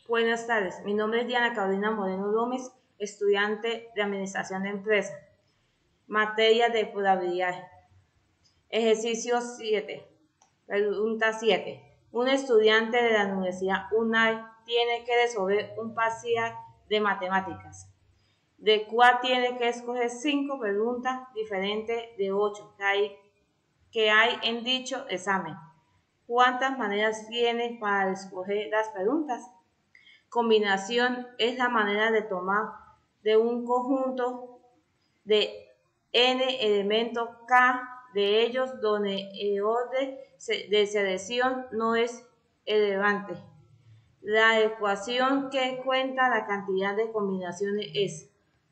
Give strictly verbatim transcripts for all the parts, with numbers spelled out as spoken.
Buenas tardes, mi nombre es Diana Carolina Moreno Gómez, estudiante de Administración de Empresas, materia de probabilidad. Ejercicio siete, pregunta siete. Un estudiante de la Universidad UNAI tiene que resolver un parcial de matemáticas, de cual tiene que escoger cinco preguntas diferentes de ocho que hay, que hay en dicho examen. ¿Cuántas maneras tiene para escoger las preguntas? Combinación es la manera de tomar de un conjunto de n elementos k de ellos donde el orden de selección no es relevante. La ecuación que cuenta la cantidad de combinaciones es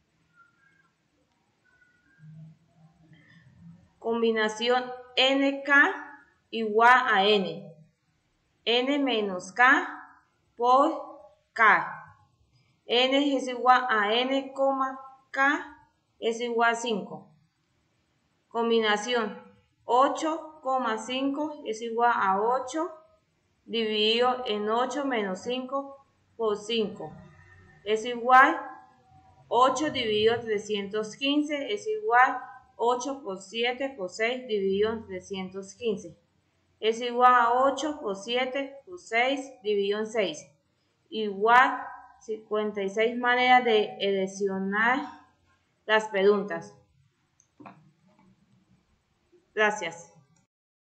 combinación nk igual a n, n menos k por k. N es igual a n, k es igual a cinco. Combinación ocho, cinco es igual a ocho dividido en ocho menos cinco por cinco. Es igual ocho dividido en trescientos quince es igual ocho por siete por seis dividido en trescientos quince. Es igual a ocho por siete por seis dividido en seis. Igual cincuenta y seis maneras de seleccionar las preguntas. Gracias.